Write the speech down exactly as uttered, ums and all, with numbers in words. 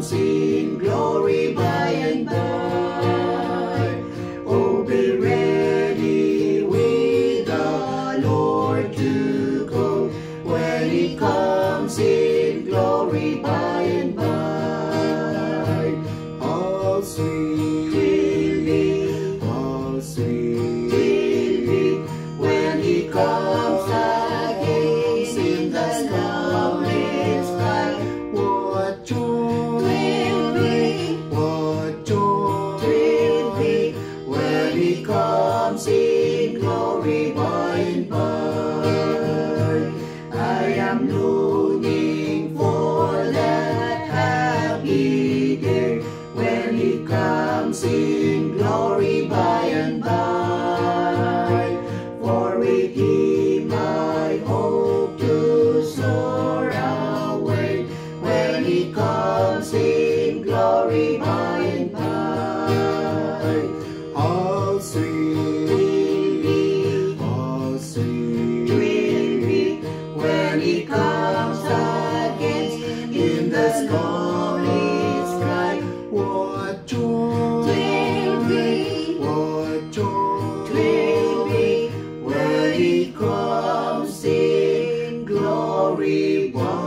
comes in glory by and by. Oh, be ready with the Lord to go when He comes in glory by and by. All sweet will be, all sweet will be when He comes again in the starlit sky. What joy will be, what joy will be when He comes in glory by and by. I am longing for that happy day when He comes in glory by and by. For with Him I hope to soar away when He comes in glory by and by. All sweet will be, all sweet will be when He comes again in the starlit sky. What joy will be, what joy will be when He comes in glory by